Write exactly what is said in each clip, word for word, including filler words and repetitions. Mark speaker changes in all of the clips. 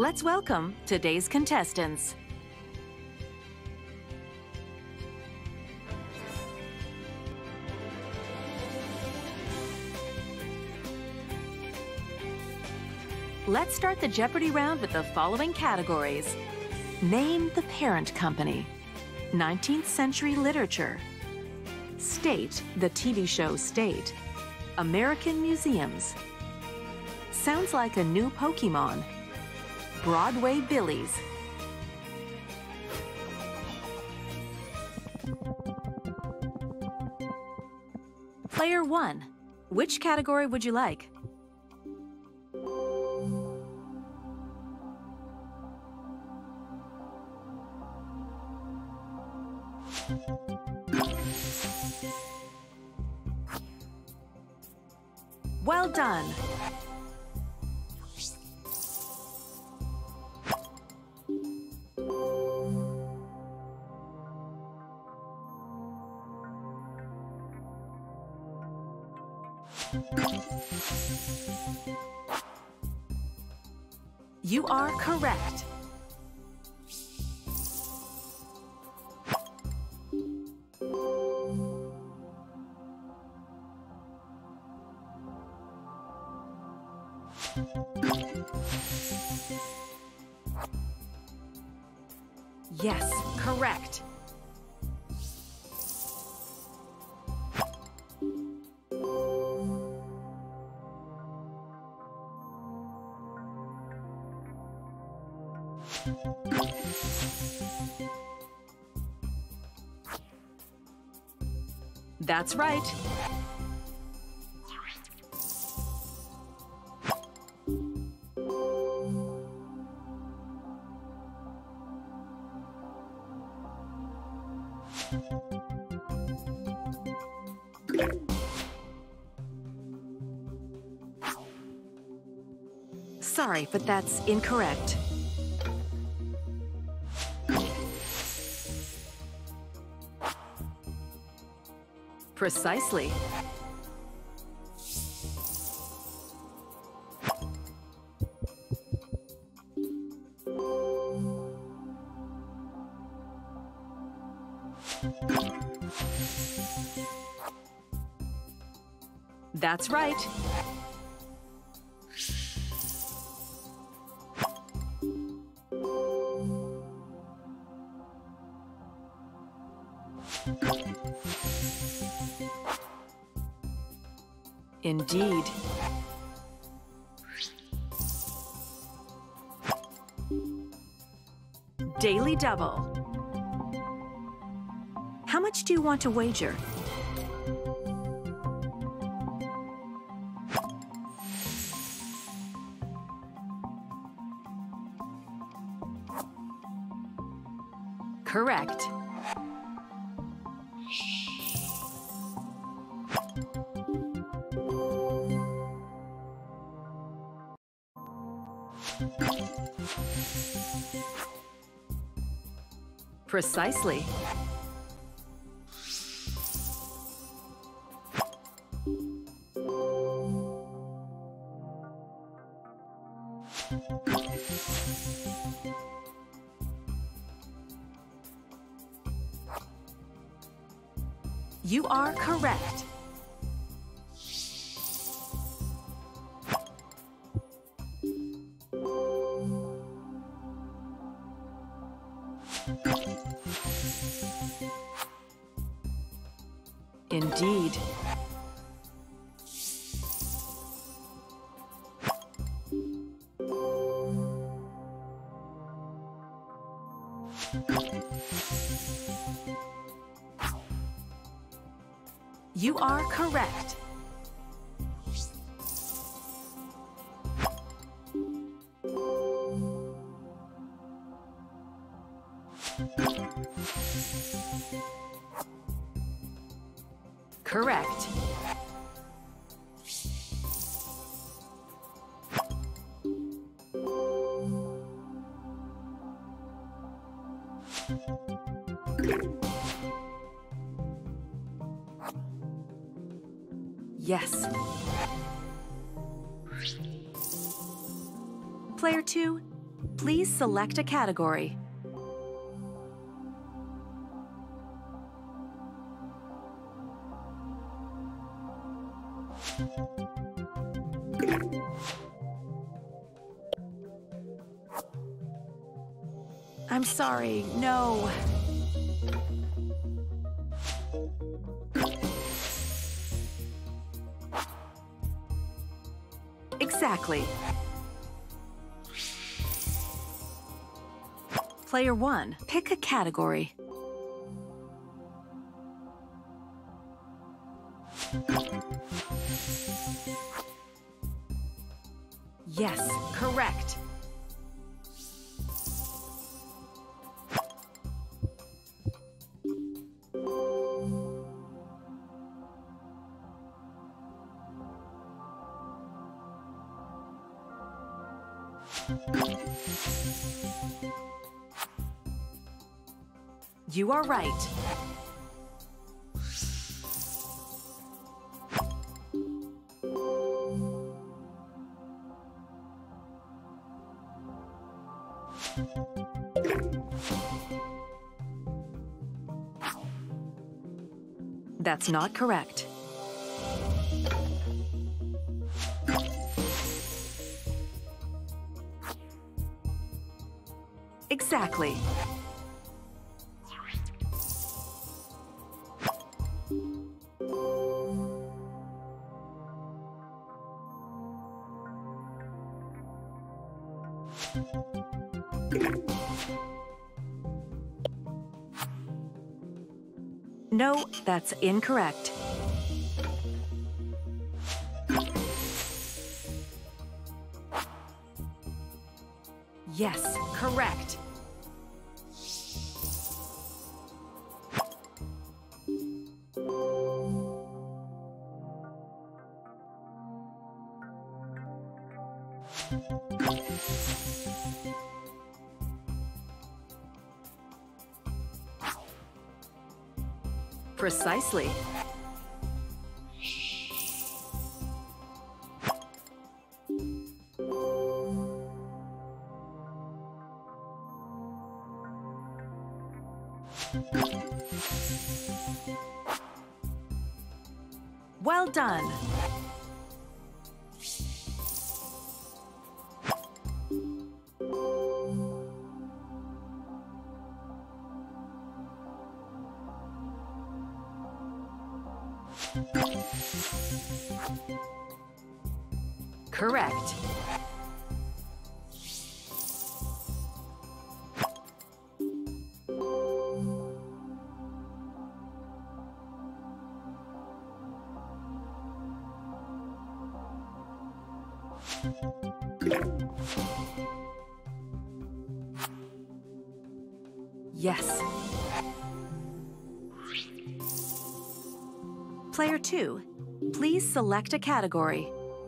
Speaker 1: Let's welcome today's contestants. Let's start the Jeopardy round with the following categories. Name the parent company. nineteenth century literature. State the T V show State. American museums. Sounds like a new Pokemon. Broadway Billies. Player one, which category would you like? Well done. You are correct. Yes, correct. That's right. Sorry, but that's incorrect. Precisely. That's right. Indeed. Daily Double. How much do you want to wager? Correct. Precisely. You are correct. Indeed. You are correct. Correct. Yes. Player two, Please select a category. I'm sorry, no. Exactly. Player one, pick a category. Yes, correct. You are right. That's not correct. Exactly. No, that's incorrect. Yes, correct. Precisely. Well done. Correct. Yes. Player two, please select a category.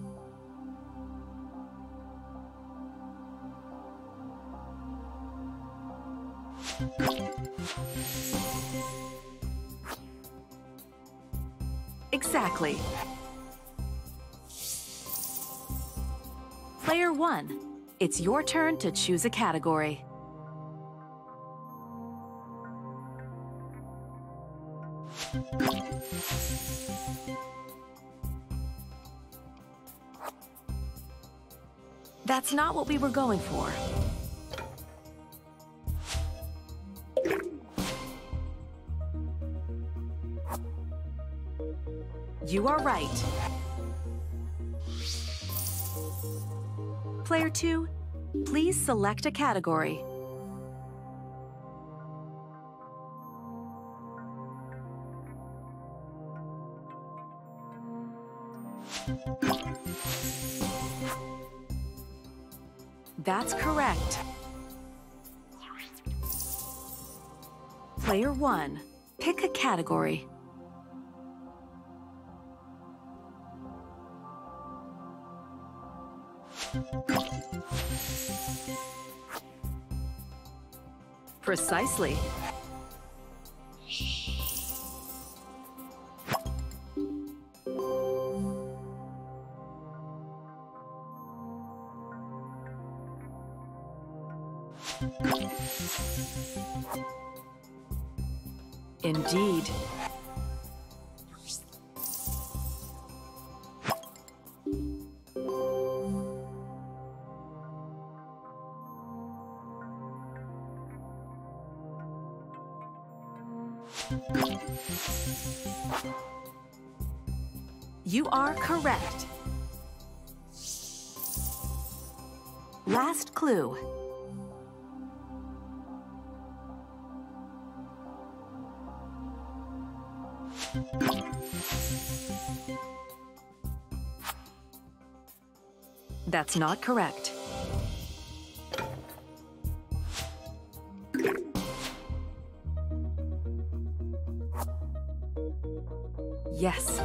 Speaker 1: Exactly. Player one, it's your turn to choose a category. That's not what we were going for. You are right. Player two, please select a category. That's correct. Player one, pick a category. Precisely. Indeed. You are correct. Last clue. That's not correct. Yes.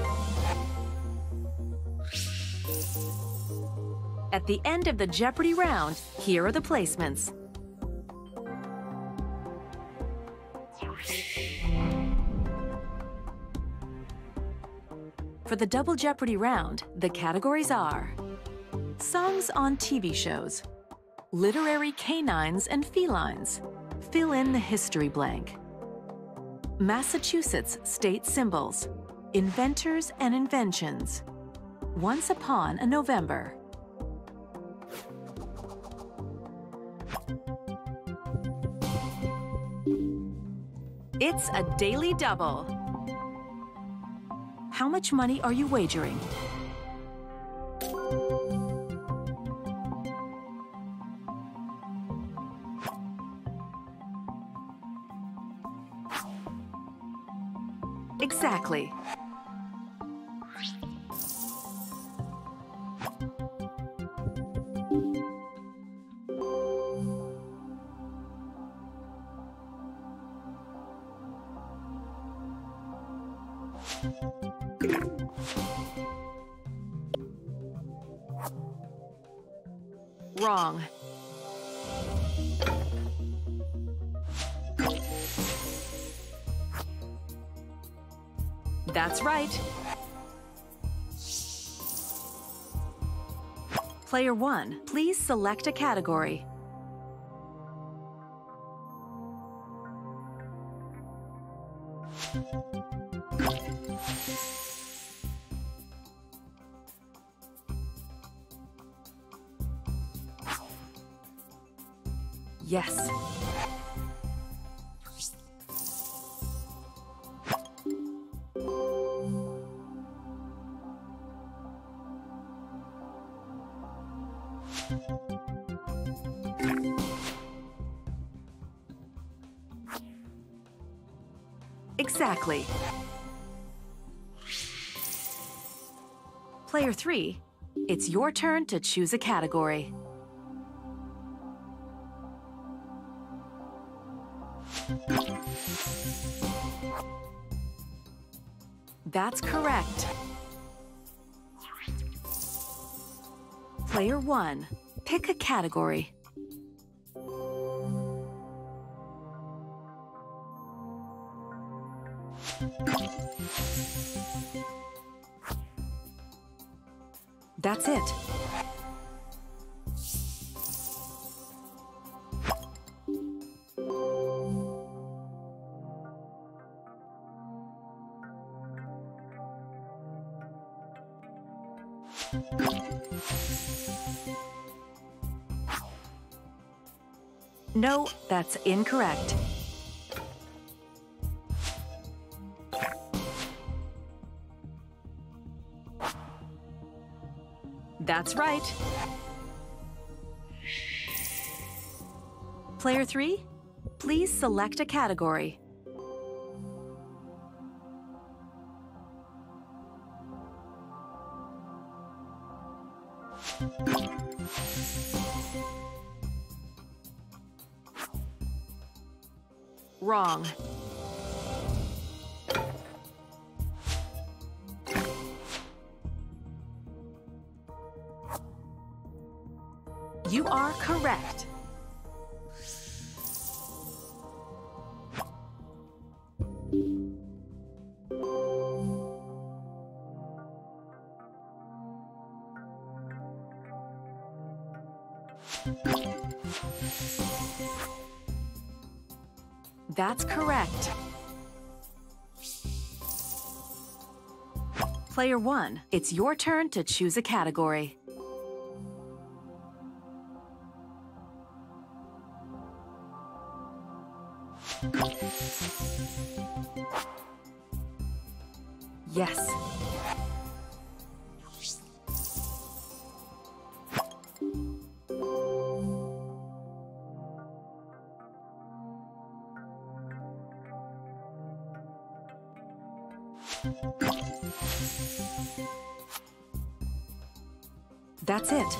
Speaker 1: At the end of the Jeopardy round, here are the placements. For the Double Jeopardy round, the categories are songs on T V shows, literary canines and felines, fill in the history blank, Massachusetts state symbols, inventors and inventions, Once Upon a November. It's a daily double. How much money are you wagering? Exactly. Wrong. That's right. Player one, please select a category. Yes. Exactly. Player three, it's your turn to choose a category. That's correct. Player one, pick a category. That's it. No, that's incorrect. That's right. Player three, please select a category. Wrong. You are correct. That's correct. Player one, it's your turn to choose a category. Yes. That's it.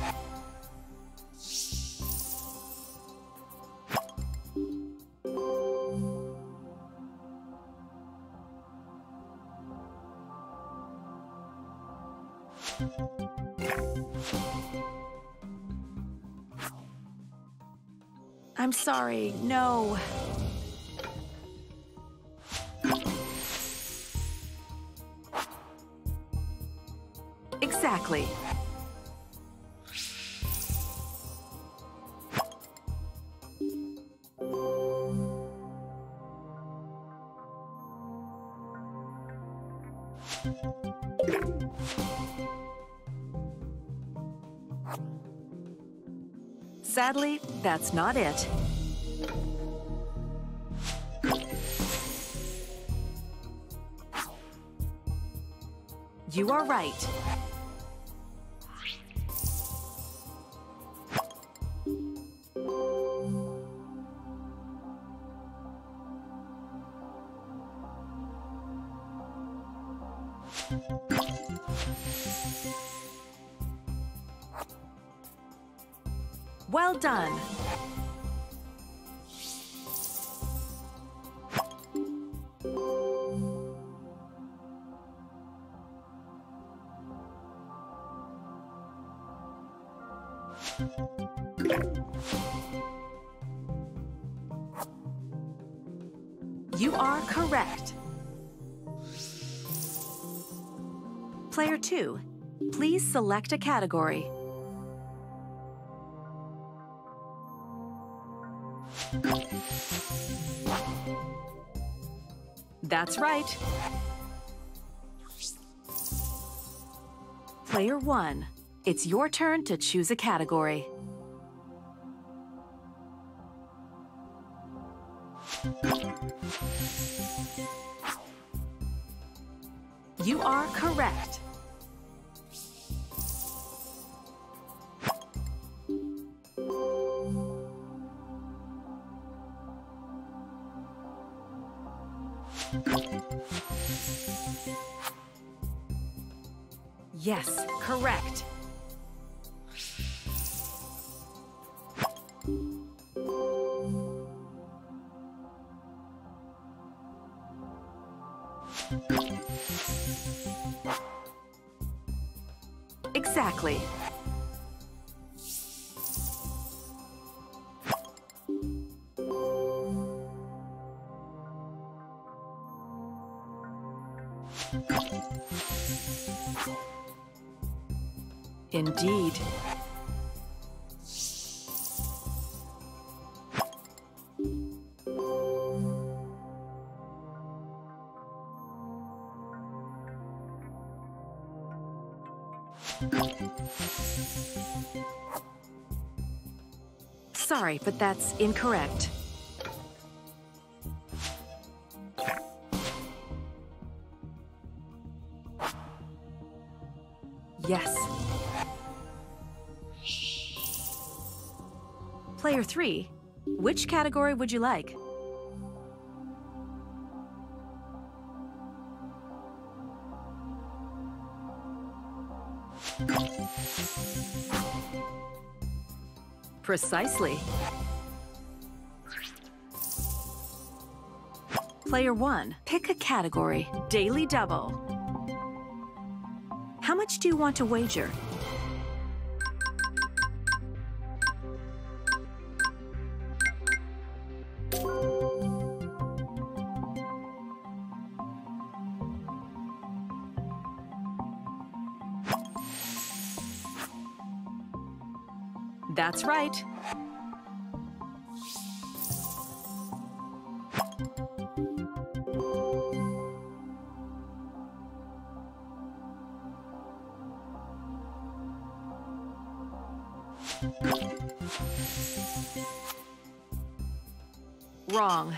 Speaker 1: I'm sorry, no. Exactly. Sadly, that's not it. You are right. Well done. You are correct. Player two, please select a category. That's right. Player one, it's your turn to choose a category. You are correct. Yes, correct. Exactly. Indeed. Sorry, but that's incorrect. Yes. Player three, which category would you like? Precisely. Player one, pick a category. Daily double. How much do you want to wager? That's right. Wrong.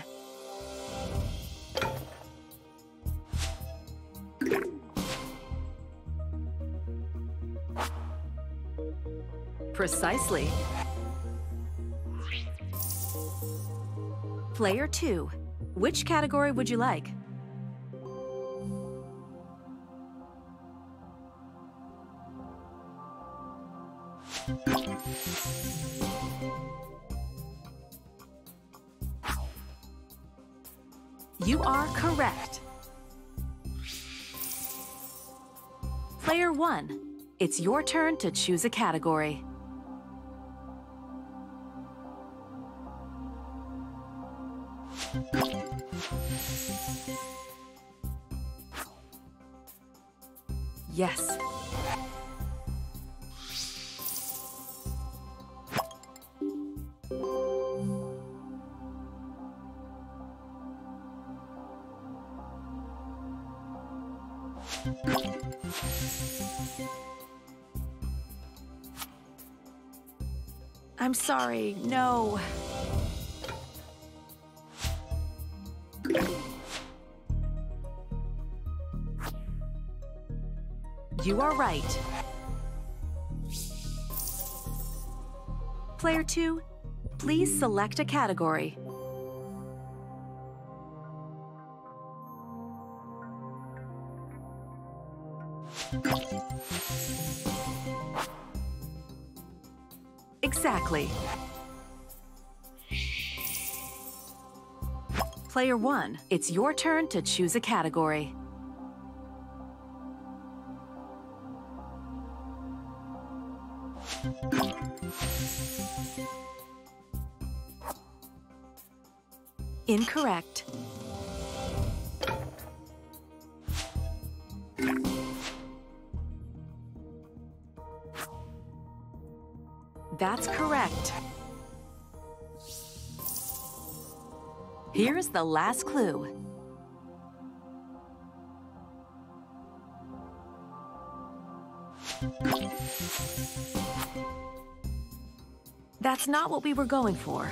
Speaker 1: Precisely. Player two, which category would you like? You are correct. Player one, it's your turn to choose a category. Yes. I'm sorry, no. You are right. Player two, please select a category. Exactly. Player one, it's your turn to choose a category. Incorrect. That's correct. Here's the last clue. That's not what we were going for.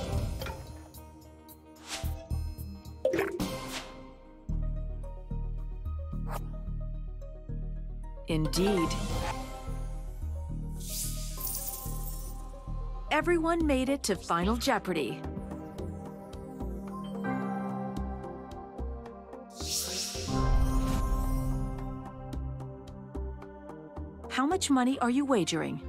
Speaker 1: Indeed. Everyone made it to Final Jeopardy! How much money are you wagering?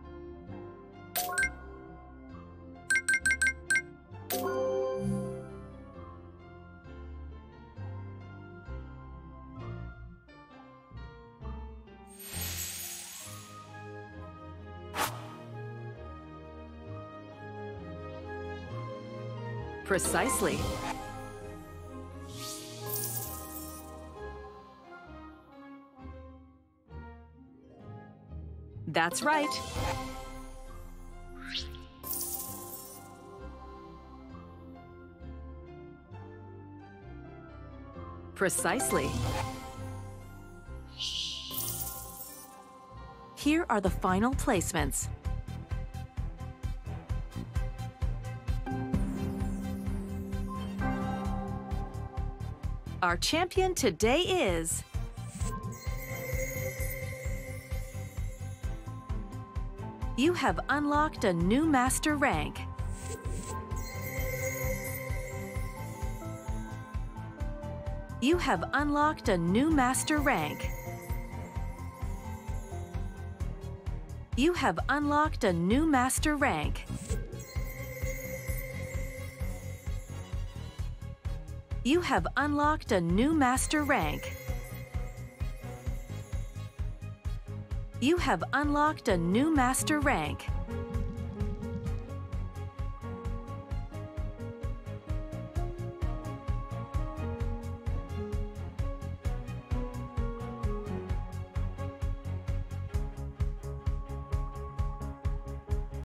Speaker 1: Precisely. That's right. Precisely. Here are the final placements. Our champion today is... You have unlocked a new master rank. You have unlocked a new master rank. You have unlocked a new master rank. You have unlocked a new master rank. You have unlocked a new master rank.